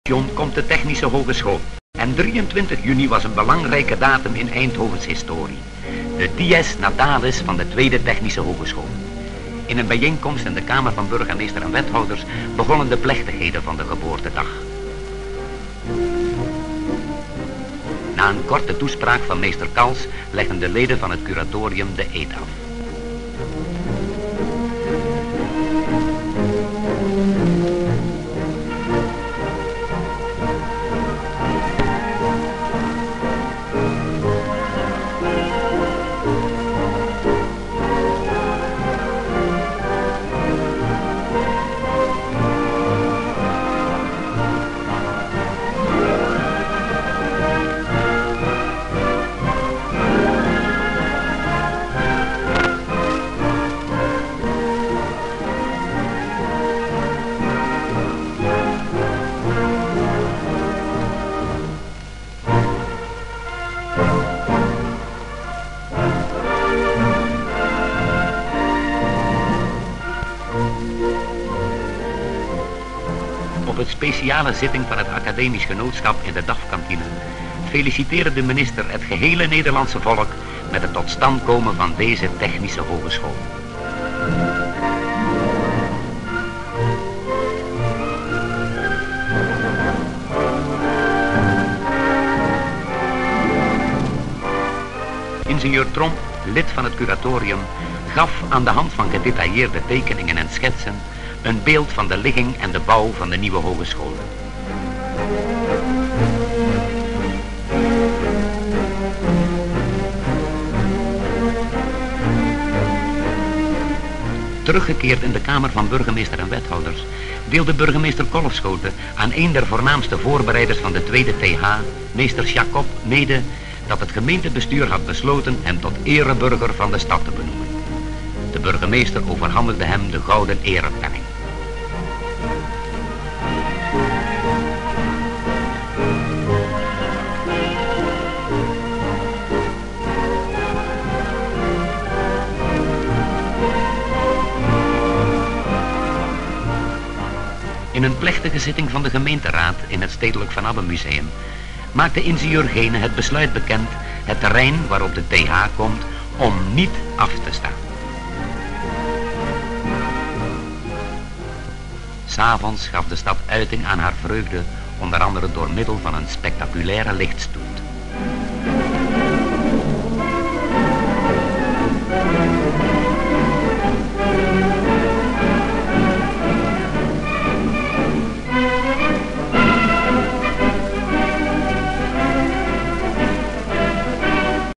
komt de Technische Hogeschool. En 23 juni was een belangrijke datum in Eindhovens historie. De dies natalis van de Tweede Technische Hogeschool. In een bijeenkomst in de Kamer van Burgemeester en Wethouders begonnen de plechtigheden van de geboortedag. Na een korte toespraak van meester Kals legden de leden van het curatorium de eed af. Op een speciale zitting van het academisch genootschap in de DAF-kantine feliciteerde de minister het gehele Nederlandse volk met het tot stand komen van deze technische hogeschool. Ingenieur Tromp, lid van het curatorium, gaf aan de hand van gedetailleerde tekeningen en schetsen een beeld van de ligging en de bouw van de nieuwe hogeschool. Teruggekeerd in de Kamer van Burgemeester en Wethouders deelde burgemeester Kolfschoten aan een der voornaamste voorbereiders van de tweede TH, meester Jacob, mede dat het gemeentebestuur had besloten hem tot ereburger van de stad te benoemen. De burgemeester overhandigde hem de gouden erepenning. In een plechtige zitting van de gemeenteraad in het Stedelijk Van Abbe Museum maakte ingenieur Gene het besluit bekend het terrein waarop de TH komt om niet af te staan. 'S Avonds gaf de stad uiting aan haar vreugde, onder andere door middel van een spectaculaire lichtstoel.